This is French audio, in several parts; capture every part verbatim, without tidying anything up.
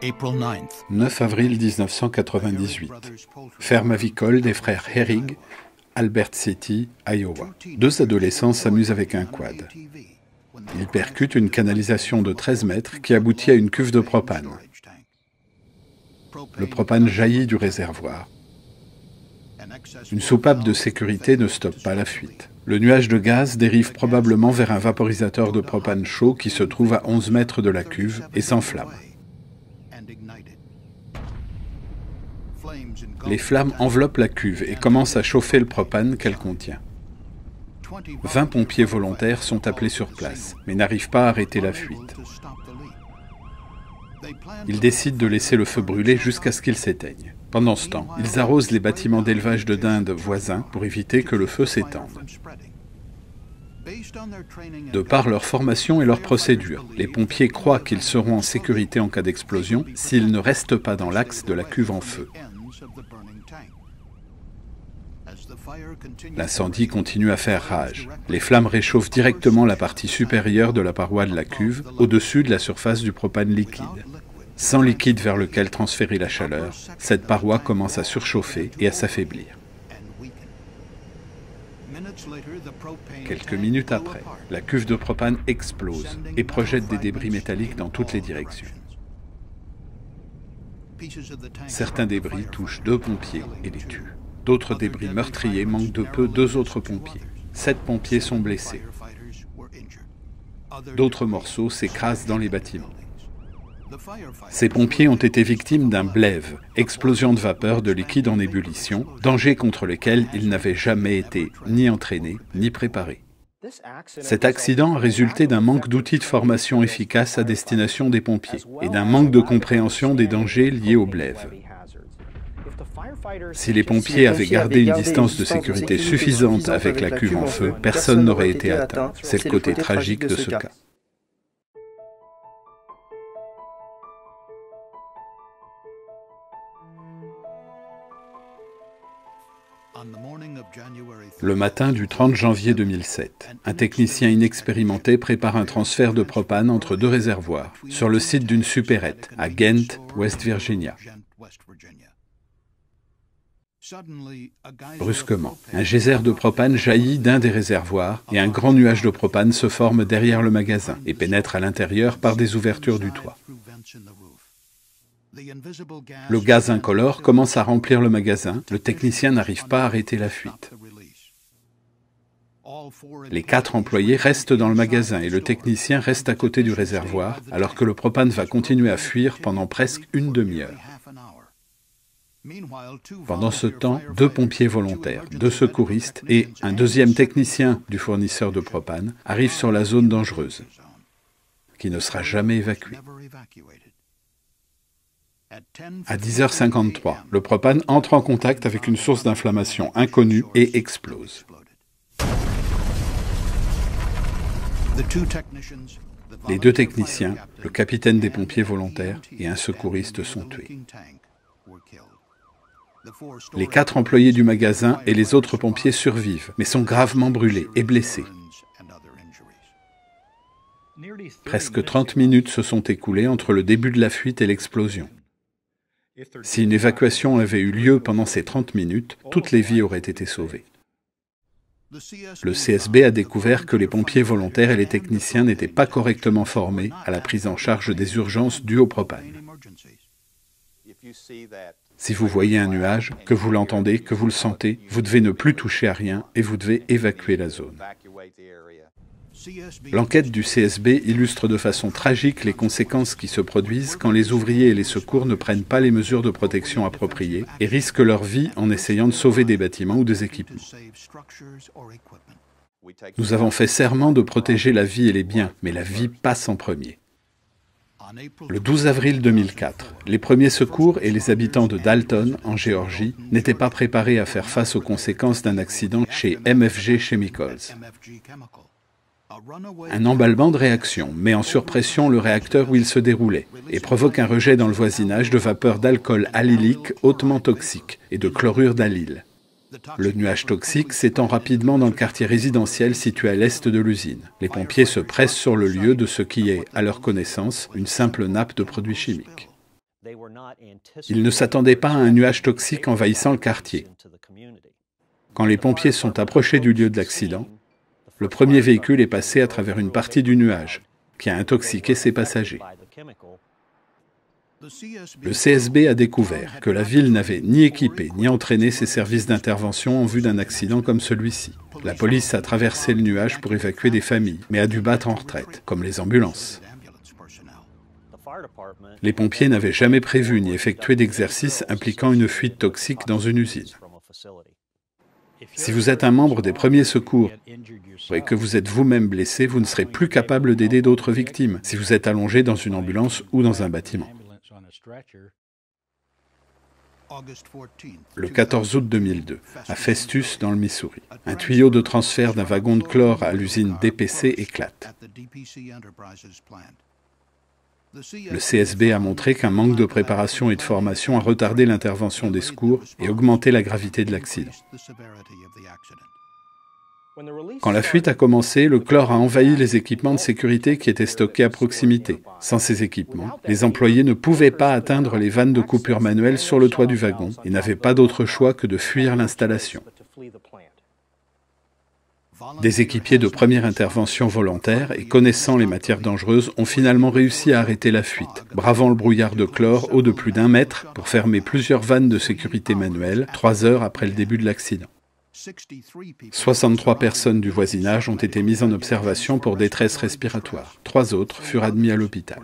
neuf avril mille neuf cent quatre-vingt-dix-huit. Ferme avicole des frères Herrig, Albert City, Iowa. Deux adolescents s'amusent avec un quad. Ils percutent une canalisation de treize mètres qui aboutit à une cuve de propane. Le propane jaillit du réservoir. Une soupape de sécurité ne stoppe pas la fuite. Le nuage de gaz dérive probablement vers un vaporisateur de propane chaud qui se trouve à onze mètres de la cuve et s'enflamme. Les flammes enveloppent la cuve et commencent à chauffer le propane qu'elle contient. vingt pompiers volontaires sont appelés sur place, mais n'arrivent pas à arrêter la fuite. Ils décident de laisser le feu brûler jusqu'à ce qu'il s'éteigne. Pendant ce temps, ils arrosent les bâtiments d'élevage de dinde voisins pour éviter que le feu s'étende. De par leur formation et leur procédure, les pompiers croient qu'ils seront en sécurité en cas d'explosion s'ils ne restent pas dans l'axe de la cuve en feu. L'incendie continue à faire rage. Les flammes réchauffent directement la partie supérieure de la paroi de la cuve, au-dessus de la surface du propane liquide. Sans liquide vers lequel transférer la chaleur, cette paroi commence à surchauffer et à s'affaiblir. Quelques minutes après, la cuve de propane explose et projette des débris métalliques dans toutes les directions. Certains débris touchent deux pompiers et les tuent. D'autres débris meurtriers manquent de peu deux autres pompiers. Sept pompiers sont blessés. D'autres morceaux s'écrasent dans les bâtiments. Ces pompiers ont été victimes d'un blève, explosion de vapeur de liquide en ébullition, danger contre lequel ils n'avaient jamais été ni entraînés ni préparés. Cet accident a résulté d'un manque d'outils de formation efficaces à destination des pompiers et d'un manque de compréhension des dangers liés au blève. Si les pompiers avaient gardé une distance de sécurité suffisante avec la cuve en feu, personne n'aurait été atteint. C'est le côté tragique de ce cas. Le matin du trente janvier deux mille sept, un technicien inexpérimenté prépare un transfert de propane entre deux réservoirs sur le site d'une supérette à Ghent, West Virginia. Brusquement, un geyser de propane jaillit d'un des réservoirs et un grand nuage de propane se forme derrière le magasin et pénètre à l'intérieur par des ouvertures du toit. Le gaz incolore commence à remplir le magasin. Le technicien n'arrive pas à arrêter la fuite. Les quatre employés restent dans le magasin et le technicien reste à côté du réservoir alors que le propane va continuer à fuir pendant presque une demi-heure. Pendant ce temps, deux pompiers volontaires, deux secouristes et un deuxième technicien du fournisseur de propane arrivent sur la zone dangereuse, qui ne sera jamais évacuée. À dix heures cinquante-trois, le propane entre en contact avec une source d'inflammation inconnue et explose. Les deux techniciens, le capitaine des pompiers volontaires et un secouriste sont tués. Les quatre employés du magasin et les autres pompiers survivent, mais sont gravement brûlés et blessés. Presque trente minutes se sont écoulées entre le début de la fuite et l'explosion. Si une évacuation avait eu lieu pendant ces trente minutes, toutes les vies auraient été sauvées. Le C S B a découvert que les pompiers volontaires et les techniciens n'étaient pas correctement formés à la prise en charge des urgences dues au propane. Si vous voyez un nuage, que vous l'entendez, que vous le sentez, vous devez ne plus toucher à rien et vous devez évacuer la zone. L'enquête du C S B illustre de façon tragique les conséquences qui se produisent quand les ouvriers et les secours ne prennent pas les mesures de protection appropriées et risquent leur vie en essayant de sauver des bâtiments ou des équipements. Nous avons fait serment de protéger la vie et les biens, mais la vie passe en premier. Le douze avril deux mille quatre, les premiers secours et les habitants de Dalton, en Géorgie, n'étaient pas préparés à faire face aux conséquences d'un accident chez M F G Chemicals. Un emballement de réaction met en surpression le réacteur où il se déroulait et provoque un rejet dans le voisinage de vapeur d'alcool allylique hautement toxique et de chlorure d'allyle. Le nuage toxique s'étend rapidement dans le quartier résidentiel situé à l'est de l'usine. Les pompiers se pressent sur le lieu de ce qui est, à leur connaissance, une simple nappe de produits chimiques. Ils ne s'attendaient pas à un nuage toxique envahissant le quartier. Quand les pompiers sont approchés du lieu de l'accident, le premier véhicule est passé à travers une partie du nuage, qui a intoxiqué ses passagers. Le C S B a découvert que la ville n'avait ni équipé ni entraîné ses services d'intervention en vue d'un accident comme celui-ci. La police a traversé le nuage pour évacuer des familles, mais a dû battre en retraite, comme les ambulances. Les pompiers n'avaient jamais prévu ni effectué d'exercice impliquant une fuite toxique dans une usine. Si vous êtes un membre des premiers secours et que vous êtes vous-même blessé, vous ne serez plus capable d'aider d'autres victimes si vous êtes allongé dans une ambulance ou dans un bâtiment. Le quatorze août deux mille deux, à Festus, dans le Missouri, un tuyau de transfert d'un wagon de chlore à l'usine D P C éclate. Le C S B a montré qu'un manque de préparation et de formation a retardé l'intervention des secours et augmenté la gravité de l'accident. Quand la fuite a commencé, le chlore a envahi les équipements de sécurité qui étaient stockés à proximité. Sans ces équipements, les employés ne pouvaient pas atteindre les vannes de coupure manuelle sur le toit du wagon et n'avaient pas d'autre choix que de fuir l'installation. Des équipiers de première intervention volontaires et connaissant les matières dangereuses ont finalement réussi à arrêter la fuite, bravant le brouillard de chlore haut de plus d'un mètre pour fermer plusieurs vannes de sécurité manuelle trois heures après le début de l'accident. soixante-trois personnes du voisinage ont été mises en observation pour détresse respiratoire. Trois autres furent admis à l'hôpital.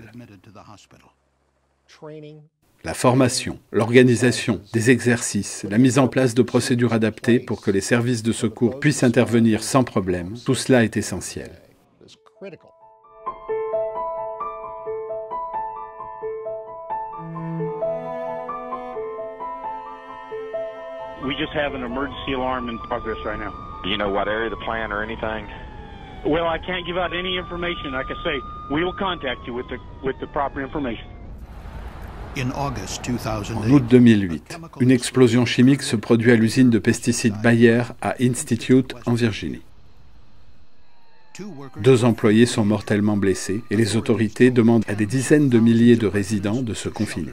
La formation, l'organisation, des exercices, la mise en place de procédures adaptées pour que les services de secours puissent intervenir sans problème, tout cela est essentiel. We just have an emergency alarm in progress right now. Do you know what area of the plant or anything? Well, I can't give out any information. Like I say, we will contact you with the with the proper information. En août deux mille huit, une explosion chimique se produit à l'usine de pesticides Bayer à Institute, en Virginie. Deux employés sont mortellement blessés et les autorités demandent à des dizaines de milliers de résidents de se confiner.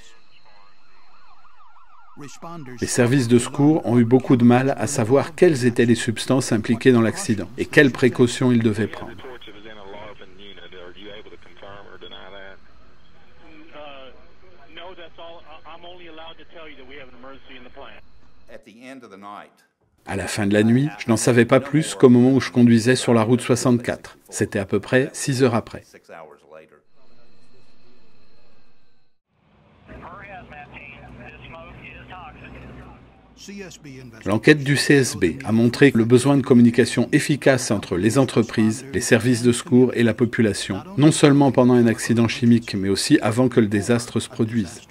Les services de secours ont eu beaucoup de mal à savoir quelles étaient les substances impliquées dans l'accident et quelles précautions ils devaient prendre. À la fin de la nuit, je n'en savais pas plus qu'au moment où je conduisais sur la route soixante-quatre. C'était à peu près six heures après. L'enquête du C S B a montré le besoin de communication efficace entre les entreprises, les services de secours et la population, non seulement pendant un accident chimique, mais aussi avant que le désastre se produise.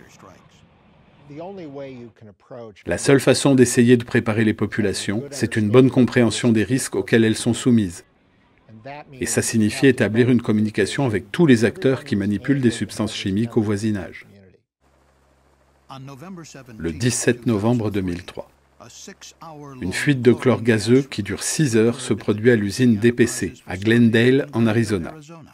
La seule façon d'essayer de préparer les populations, c'est une bonne compréhension des risques auxquels elles sont soumises. Et ça signifie établir une communication avec tous les acteurs qui manipulent des substances chimiques au voisinage. Le dix-sept novembre deux mille trois, une fuite de chlore gazeux qui dure six heures se produit à l'usine D P C, à Glendale, en Arizona.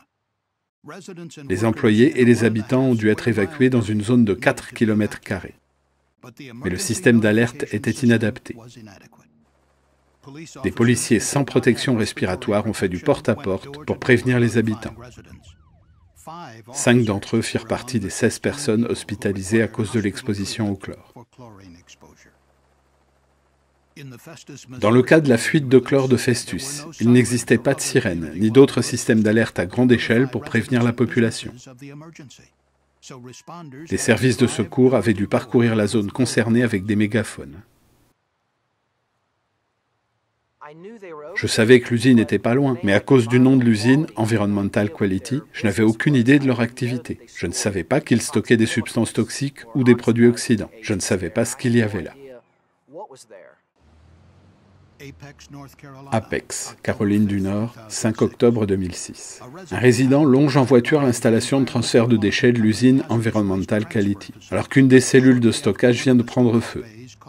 Les employés et les habitants ont dû être évacués dans une zone de quatre kilomètres carrés. Mais le système d'alerte était inadapté. Des policiers sans protection respiratoire ont fait du porte-à-porte pour prévenir les habitants. Cinq d'entre eux firent partie des seize personnes hospitalisées à cause de l'exposition au chlore. Dans le cas de la fuite de chlore de Festus, il n'existait pas de sirène ni d'autres systèmes d'alerte à grande échelle pour prévenir la population. Les services de secours avaient dû parcourir la zone concernée avec des mégaphones. Je savais que l'usine n'était pas loin, mais à cause du nom de l'usine, Environmental Quality, je n'avais aucune idée de leur activité. Je ne savais pas qu'ils stockaient des substances toxiques ou des produits oxydants. Je ne savais pas ce qu'il y avait là. Apex, Caroline du Nord, cinq octobre deux mille six. Un résident longe en voiture l'installation de transfert de déchets de l'usine Environmental Quality, alors qu'une des cellules de stockage vient de prendre feu.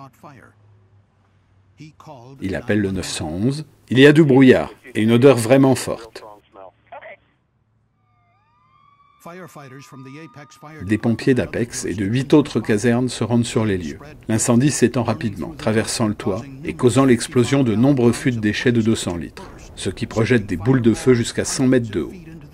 Il appelle le neuf cent onze. Il y a du brouillard et une odeur vraiment forte. Des pompiers d'Apex et de huit autres casernes se rendent sur les lieux. L'incendie s'étend rapidement, traversant le toit et causant l'explosion de nombreux fûts de déchets de deux cents litres, ce qui projette des boules de feu jusqu'à cent mètres de haut.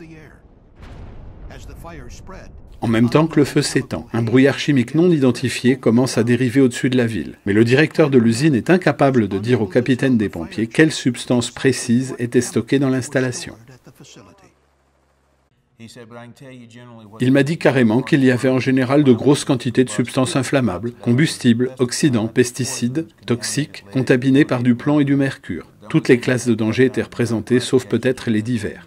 En même temps que le feu s'étend, un brouillard chimique non identifié commence à dériver au-dessus de la ville. Mais le directeur de l'usine est incapable de dire au capitaine des pompiers quelle substance précise était stockée dans l'installation. Il m'a dit carrément qu'il y avait en général de grosses quantités de substances inflammables, combustibles, oxydants, pesticides, toxiques, contaminés par du plomb et du mercure. Toutes les classes de danger étaient représentées, sauf peut-être les divers.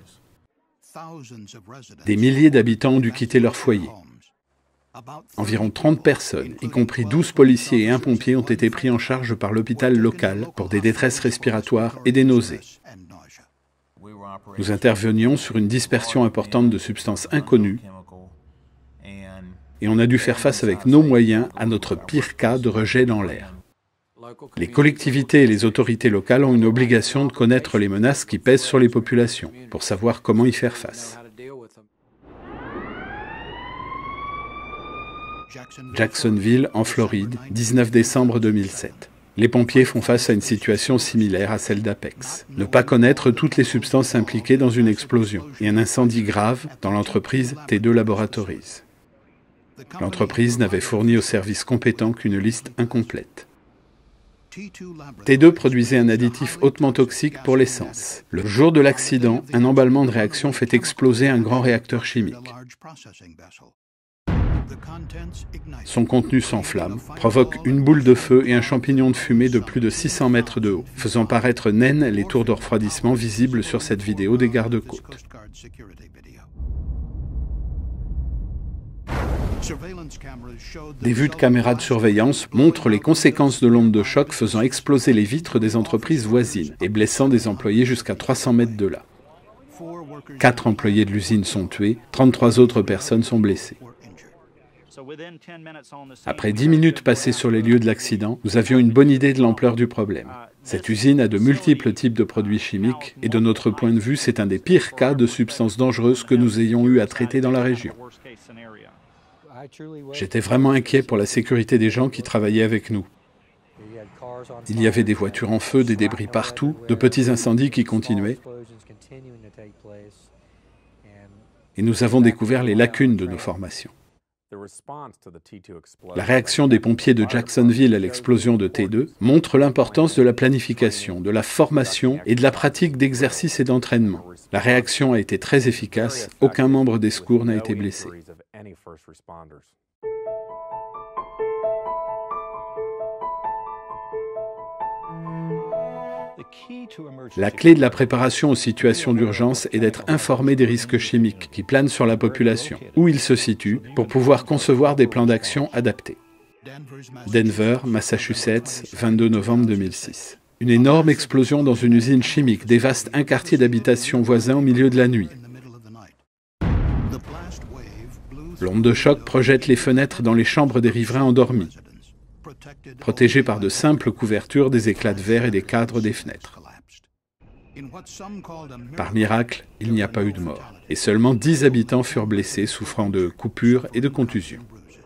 Des milliers d'habitants ont dû quitter leur foyer. Environ trente personnes, y compris douze policiers et un pompier, ont été pris en charge par l'hôpital local pour des détresses respiratoires et des nausées. Nous intervenions sur une dispersion importante de substances inconnues et on a dû faire face avec nos moyens à notre pire cas de rejet dans l'air. Les collectivités et les autorités locales ont une obligation de connaître les menaces qui pèsent sur les populations, pour savoir comment y faire face. Jacksonville, en Floride, dix-neuf décembre deux mille sept. Les pompiers font face à une situation similaire à celle d'Apex. Ne pas connaître toutes les substances impliquées dans une explosion et un incendie grave dans l'entreprise T deux Laboratories. L'entreprise n'avait fourni au service compétent qu'une liste incomplète. T deux produisait un additif hautement toxique pour l'essence. Le jour de l'accident, un emballement de réaction fait exploser un grand réacteur chimique. Son contenu s'enflamme, provoque une boule de feu et un champignon de fumée de plus de six cents mètres de haut, faisant paraître naines les tours de refroidissement visibles sur cette vidéo des gardes-côtes. Des vues de caméras de surveillance montrent les conséquences de l'onde de choc faisant exploser les vitres des entreprises voisines et blessant des employés jusqu'à trois cents mètres de là. Quatre employés de l'usine sont tués, trente-trois autres personnes sont blessées. Après dix minutes passées sur les lieux de l'accident, nous avions une bonne idée de l'ampleur du problème. Cette usine a de multiples types de produits chimiques et de notre point de vue, c'est un des pires cas de substances dangereuses que nous ayons eu à traiter dans la région. J'étais vraiment inquiet pour la sécurité des gens qui travaillaient avec nous. Il y avait des voitures en feu, des débris partout, de petits incendies qui continuaient. Et nous avons découvert les lacunes de nos formations. La réaction des pompiers de Jacksonville à l'explosion de T deux montre l'importance de la planification, de la formation et de la pratique d'exercice et d'entraînement. La réaction a été très efficace, aucun membre des secours n'a été blessé. La clé de la préparation aux situations d'urgence est d'être informé des risques chimiques qui planent sur la population, où ils se situent, pour pouvoir concevoir des plans d'action adaptés. Denver, Massachusetts, vingt-deux novembre deux mille six. Une énorme explosion dans une usine chimique dévaste un quartier d'habitation voisin au milieu de la nuit. L'onde de choc projette les fenêtres dans les chambres des riverains endormis, protégés par de simples couvertures des éclats de verre et des cadres des fenêtres. Par miracle, il n'y a pas eu de mort, et seulement dix habitants furent blessés, souffrant de coupures et de contusions.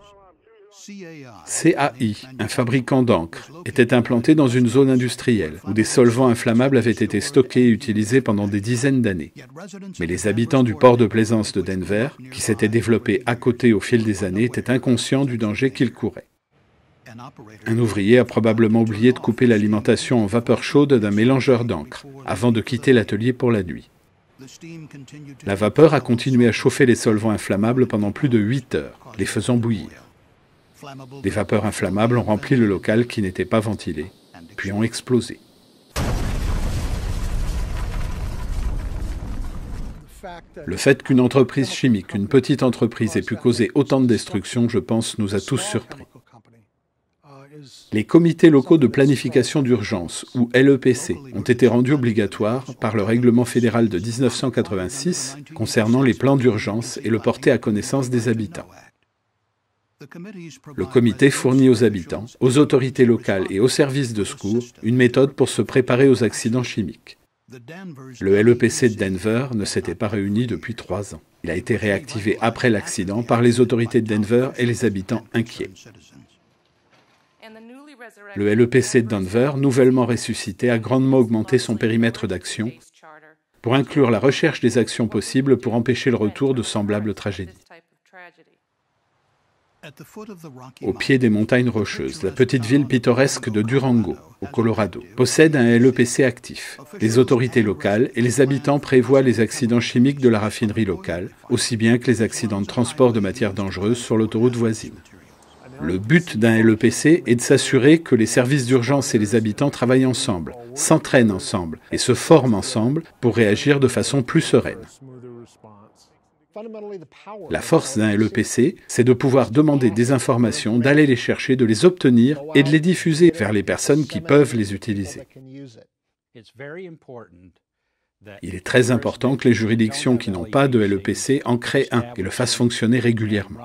C A I, un fabricant d'encre, était implanté dans une zone industrielle où des solvants inflammables avaient été stockés et utilisés pendant des dizaines d'années. Mais les habitants du port de plaisance de Denver, qui s'était développé à côté au fil des années, étaient inconscients du danger qu'ils couraient. Un ouvrier a probablement oublié de couper l'alimentation en vapeur chaude d'un mélangeur d'encre avant de quitter l'atelier pour la nuit. La vapeur a continué à chauffer les solvants inflammables pendant plus de huit heures, les faisant bouillir. Des vapeurs inflammables ont rempli le local qui n'était pas ventilé, puis ont explosé. Le fait qu'une entreprise chimique, une petite entreprise, ait pu causer autant de destruction, je pense, nous a tous surpris. Les comités locaux de planification d'urgence, ou L E P C, ont été rendus obligatoires par le règlement fédéral de mille neuf cent quatre-vingt-six concernant les plans d'urgence et le porté à connaissance des habitants. Le comité fournit aux habitants, aux autorités locales et aux services de secours une méthode pour se préparer aux accidents chimiques. Le L E P C de Denver ne s'était pas réuni depuis trois ans. Il a été réactivé après l'accident par les autorités de Denver et les habitants inquiets. Le L E P C de Denver, nouvellement ressuscité, a grandement augmenté son périmètre d'action pour inclure la recherche des actions possibles pour empêcher le retour de semblables tragédies. Au pied des montagnes rocheuses, la petite ville pittoresque de Durango, au Colorado, possède un L E P C actif. Les autorités locales et les habitants prévoient les accidents chimiques de la raffinerie locale, aussi bien que les accidents de transport de matières dangereuses sur l'autoroute voisine. Le but d'un L E P C est de s'assurer que les services d'urgence et les habitants travaillent ensemble, s'entraînent ensemble et se forment ensemble pour réagir de façon plus sereine. La force d'un L E P C, c'est de pouvoir demander des informations, d'aller les chercher, de les obtenir et de les diffuser vers les personnes qui peuvent les utiliser. Il est très important que les juridictions qui n'ont pas de L E P C en créent un et le fassent fonctionner régulièrement.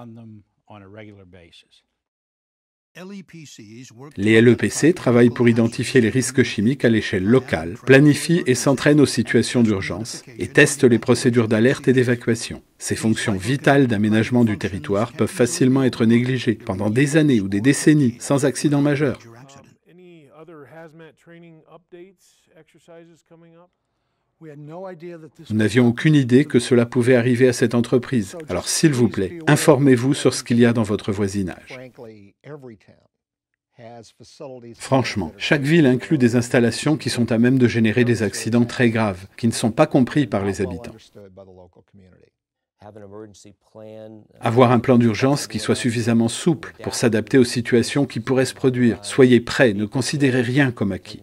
Les L E P C travaillent pour identifier les risques chimiques à l'échelle locale, planifient et s'entraînent aux situations d'urgence et testent les procédures d'alerte et d'évacuation. Ces fonctions vitales d'aménagement du territoire peuvent facilement être négligées pendant des années ou des décennies sans accident majeur. Nous n'avions aucune idée que cela pouvait arriver à cette entreprise. Alors s'il vous plaît, informez-vous sur ce qu'il y a dans votre voisinage. Franchement, chaque ville inclut des installations qui sont à même de générer des accidents très graves, qui ne sont pas compris par les habitants. Avoir un plan d'urgence qui soit suffisamment souple pour s'adapter aux situations qui pourraient se produire. Soyez prêts, ne considérez rien comme acquis.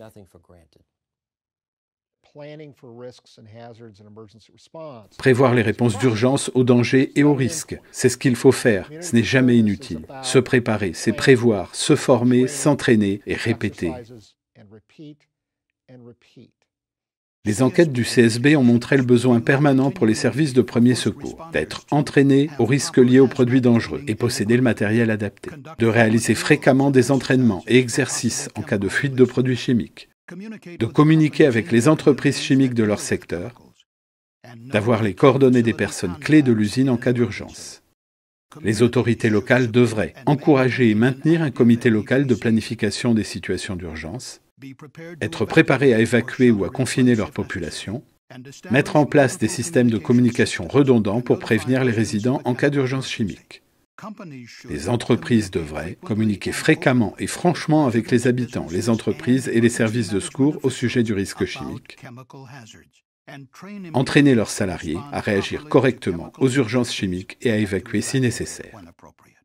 Prévoir les réponses d'urgence aux dangers et aux risques, c'est ce qu'il faut faire, ce n'est jamais inutile. Se préparer, c'est prévoir, se former, s'entraîner et répéter. Les enquêtes du C S B ont montré le besoin permanent pour les services de premier secours, d'être entraînés aux risques liés aux produits dangereux et posséder le matériel adapté, de réaliser fréquemment des entraînements et exercices en cas de fuite de produits chimiques, de communiquer avec les entreprises chimiques de leur secteur, d'avoir les coordonnées des personnes clés de l'usine en cas d'urgence. Les autorités locales devraient encourager et maintenir un comité local de planification des situations d'urgence, être préparés à évacuer ou à confiner leur population, mettre en place des systèmes de communication redondants pour prévenir les résidents en cas d'urgence chimique. Les entreprises devraient communiquer fréquemment et franchement avec les habitants, les entreprises et les services de secours au sujet du risque chimique. Entraîner leurs salariés à réagir correctement aux urgences chimiques et à évacuer si nécessaire.